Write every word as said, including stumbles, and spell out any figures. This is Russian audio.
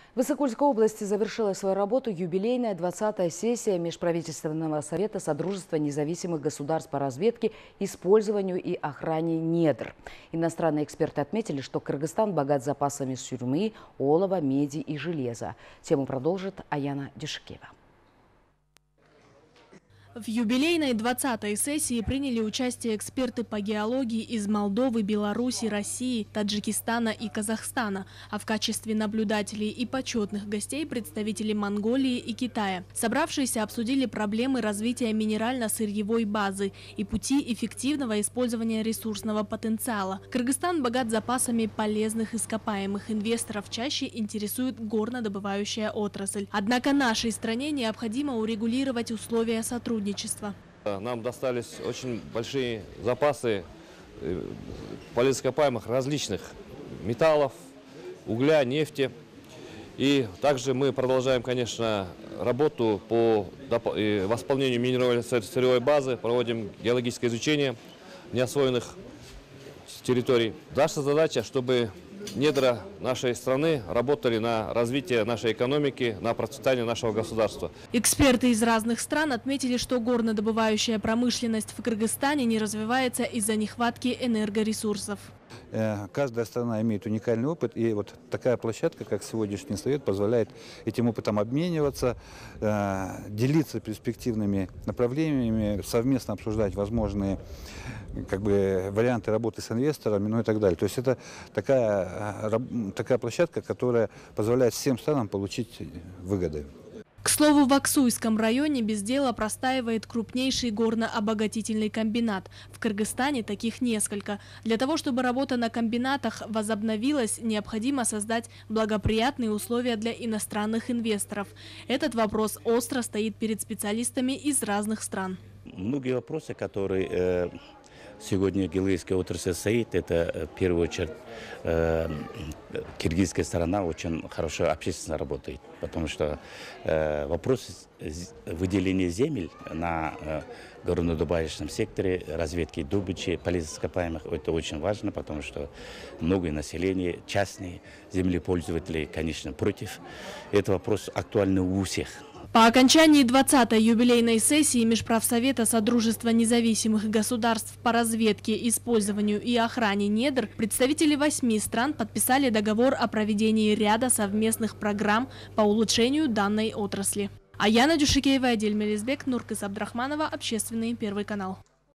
В Иссык-Кульской области завершила свою работу юбилейная двадцатая сессия Межправительственного совета Содружества независимых государств по разведке, использованию и охране недр. Иностранные эксперты отметили, что Кыргызстан богат запасами сурьмы, олова, меди и железа. Тему продолжит Аяна Дюшкева. В юбилейной двадцатой сессии приняли участие эксперты по геологии из Молдовы, Беларуси, России, Таджикистана и Казахстана, а в качестве наблюдателей и почетных гостей представители Монголии и Китая. Собравшиеся обсудили проблемы развития минерально-сырьевой базы и пути эффективного использования ресурсного потенциала. Кыргызстан богат запасами полезных ископаемых. Инвесторов чаще интересует горнодобывающая отрасль. Однако нашей стране необходимо урегулировать условия сотрудничества. Нам достались очень большие запасы полезных ископаемых различных металлов, угля, нефти. И также мы продолжаем, конечно, работу по восполнению минерально-сырьевой базы, проводим геологическое изучение неосвоенных территорий. Наша задача, чтобы недра нашей страны работали на развитие нашей экономики, на процветание нашего государства. Эксперты из разных стран отметили, что горнодобывающая промышленность в Кыргызстане не развивается из-за нехватки энергоресурсов. Каждая страна имеет уникальный опыт, и вот такая площадка, как сегодняшний совет, позволяет этим опытом обмениваться, делиться перспективными направлениями, совместно обсуждать возможные как бы, варианты работы с инвесторами, ну и так далее. То есть это такая, такая площадка, которая позволяет всем странам получить выгоды. К слову, в Аксуйском районе без дела простаивает крупнейший горно-обогатительный комбинат. В Кыргызстане таких несколько. Для того, чтобы работа на комбинатах возобновилась, необходимо создать благоприятные условия для иностранных инвесторов. Этот вопрос остро стоит перед специалистами из разных стран. Многие вопросы, которые э, сегодня геологическая отрасль стоит, это в первую очередь э, киргизская сторона очень хорошо общественно работает, потому что э, вопрос выделения земель на э, горнодобывающем секторе, разведки добычи полезных ископаемых, это очень важно, потому что многое население, частные землепользователи, конечно, против. Это вопрос актуальный у всех. По окончании двадцатой юбилейной сессии Межправсовета Содружества независимых государств по разведке, использованию и охране недр представители восьми стран подписали договор о проведении ряда совместных программ по улучшению данной отрасли. Аяна Дюшкева, Адель Мелизбек, Нуркыз Абдрахманова, Общественный, Первый канал.